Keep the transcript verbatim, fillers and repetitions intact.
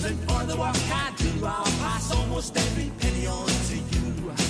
And for the work I do, I'll pass almost every penny on to you.